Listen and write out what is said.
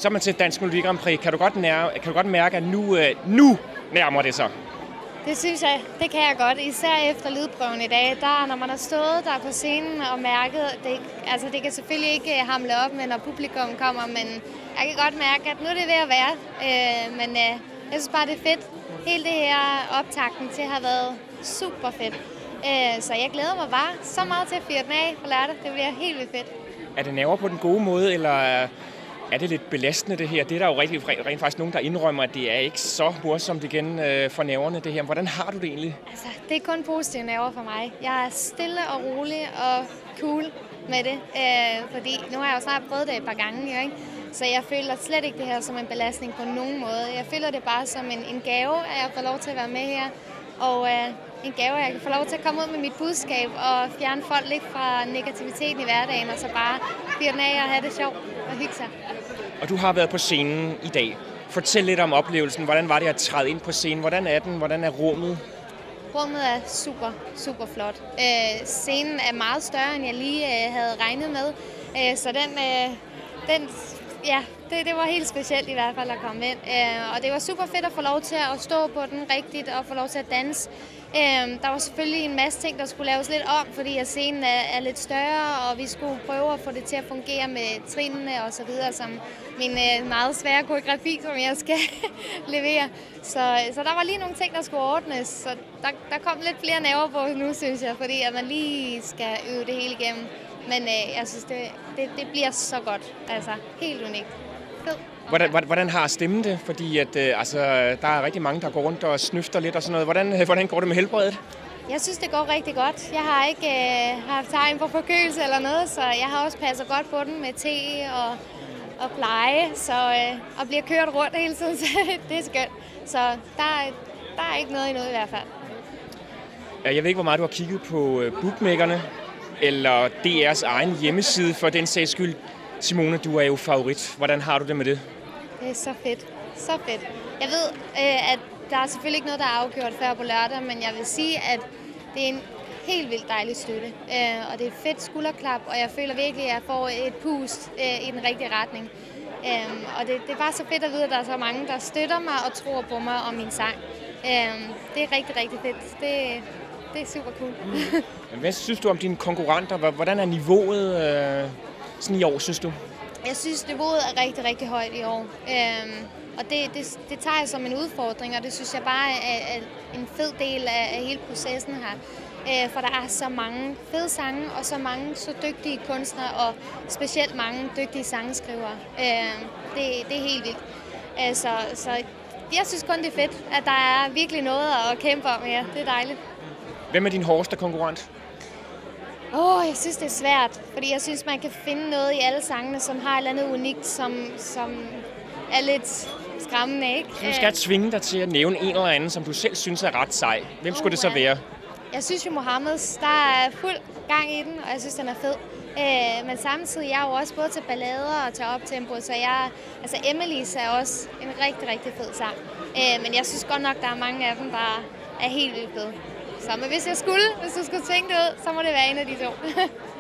Så er man til Dansk Melodi Grand Prix. Kan du godt mærke, at nu nærmer det sig? Det synes jeg, det kan jeg godt. Især efter lydprøven i dag, når man har stået der på scenen og mærket, det kan selvfølgelig ikke hamle op, men når publikum kommer, men jeg kan godt mærke, at nu er det ved at være. Men jeg synes bare, det er fedt. Hele det her optakten til har været super fedt. Så jeg glæder mig bare så meget til at fyre den af på lørdag. Det bliver helt vildt fedt. Er det nerver på den gode måde, eller er det lidt belastende det her? Det er der jo rent faktisk nogen, der indrømmer, at det er ikke så morsomt igen for nerverne det her. Hvordan har du det egentlig? Altså, det er kun positive nerver for mig. Jeg er stille og rolig og cool med det, fordi nu har jeg jo snart prøvet det et par gange, ikke? Så jeg føler slet ikke det her som en belastning på nogen måde. Jeg føler det bare som en gave, at jeg får lov til at være med her. Og en gave, at jeg kan få lov til at komme ud med mit budskab og fjerne folk lidt fra negativiteten i hverdagen, og så bare fyre den af og have det sjovt og hygge sig. Og du har været på scenen i dag. Fortæl lidt om oplevelsen. Hvordan var det at træde ind på scenen? Hvordan er den? Hvordan er rummet? Rummet er super, super flot. Scenen er meget større, end jeg lige havde regnet med. Så det var helt specielt i hvert fald at komme ind. Og det var super fedt at få lov til at stå på den rigtigt og få lov til at danse. Der var selvfølgelig en masse ting, der skulle laves lidt om, fordi at scenen er lidt større, og vi skulle prøve at få det til at fungere med trinene og så videre, som min meget svære koreografi, som jeg skal levere. Så der var lige nogle ting, der skulle ordnes, så der kom lidt flere nerver på nu, synes jeg, fordi at man lige skal øve det hele igennem. Men jeg synes, det bliver så godt. Altså, helt unikt. Hvordan har stemmen det? Fordi at, der er rigtig mange, der går rundt og snøfter lidt og sådan noget. Hvordan går det med helbredet? Jeg synes, det går rigtig godt. Jeg har ikke haft tegn på forkølelse eller noget, så jeg har også passet godt på den med te og pleje, og bliver kørt rundt hele tiden, så det er skønt. Så der er ikke noget endnu i hvert fald. Jeg ved ikke, hvor meget du har kigget på bookmakerne, eller DR's egen hjemmeside for den sags skyld. Simone, du er jo favorit. Hvordan har du det med det? Det er så fedt. Så fedt. Jeg ved, at der er selvfølgelig ikke noget, der er afgjort før på lørdag, men jeg vil sige, at det er en helt vildt dejlig støtte. Og det er fedt skulderklap, og jeg føler virkelig, at jeg får et pust i den rigtige retning. Og det er bare så fedt at vide, at der er så mange, der støtter mig og tror på mig og min sang. Det er rigtig, rigtig fedt. Det er super cool. Hvad synes du om dine konkurrenter? Hvordan er niveauet sådan i år, synes du? Jeg synes, niveauet er rigtig, rigtig højt i år. Og det tager jeg som en udfordring, og det synes jeg bare er en fed del af hele processen her. For der er så mange fede sange, og så mange så dygtige kunstnere, og specielt mange dygtige sangskrivere. Det er helt vildt. Så jeg synes kun, det er fedt, at der er virkelig noget at kæmpe om her. Det er dejligt. Hvem er din hårdeste konkurrent? Jeg synes, det er svært, fordi jeg synes, man kan finde noget i alle sangene, som har et eller andet unikt, som er lidt skræmmende, ikke? Så du skal tvinge dig til at nævne en eller anden, som du selv synes er ret sej. Hvem skulle det så være? Jeg synes jo, Mohammeds, der er fuld gang i den, og jeg synes, den er fed. Men samtidig jeg er jo også både til ballader og til optempo, så Emily's er også en rigtig, rigtig fed sang. Men jeg synes godt nok, der er mange af dem, der er helt vildt fede. Men hvis du skulle tænke det ud, så må det være en af de to.